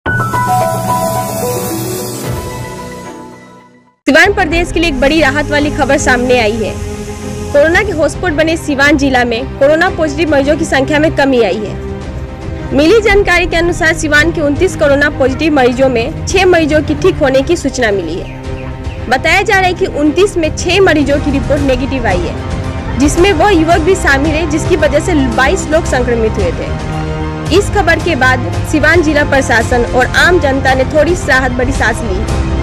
सिवान प्रदेश के लिए एक बड़ी राहत वाली खबर सामने आई है। कोरोना के हॉटस्पॉट बने सिवान जिला में कोरोना पॉजिटिव मरीजों की संख्या में कमी आई है। मिली जानकारी के अनुसार सिवान के 29 कोरोना पॉजिटिव मरीजों में 6 मरीजों की ठीक होने की सूचना मिली है। बताया जा रहा है कि 29 में 6 मरीजों की रिपोर्ट नेगेटिव आई है, जिसमें वह युवक भी शामिल है जिसकी वजह से 22 लोग संक्रमित हुए थे। इस खबर के बाद सिवान जिला प्रशासन और आम जनता ने थोड़ी राहत भरी सांस ली।